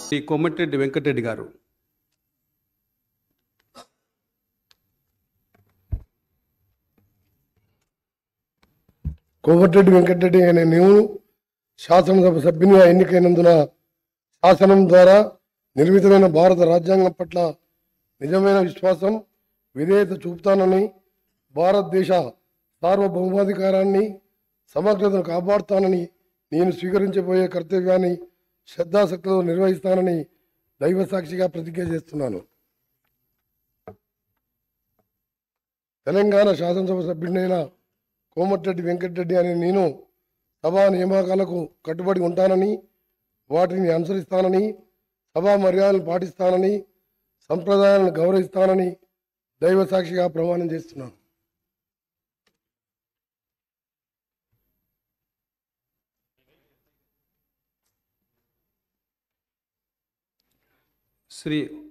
శ్రీ కోమటిరెడ్డి వెంకటరెడ్డి గారు. కోమటిరెడ్డి వెంకటరెడ్డి అనే నేను శాసనసభ సభ్యునిగా ఎన్నికైనందున శాసనం ద్వారా నిర్మితమైన భారత రాజ్యాంగం పట్ల నిజమైన విశ్వాసం, విధేయత చూపుతానని, భారతదేశ సార్వభౌమాధికారాన్ని, సమగ్రతను కాపాడుతానని, నేను స్వీకరించబోయే కర్తవ్యాన్ని శ్రద్ధాశక్తితో నిర్వహిస్తానని దైవ సాక్షిగా ప్రతిజ్ఞ చేస్తున్నాను. తెలంగాణ శాసనసభ సభ్యుడినైన కోమటిరెడ్డి వెంకటరెడ్డి అనే నేను సభా నియామకాలకు కట్టుబడి ఉంటానని, వాటిని అనుసరిస్తానని, సభా మర్యాదలను పాటిస్తానని, సంప్రదాయాలను గౌరవిస్తానని దైవ సాక్షిగా ప్రమాణం చేస్తున్నాను. శ్రీ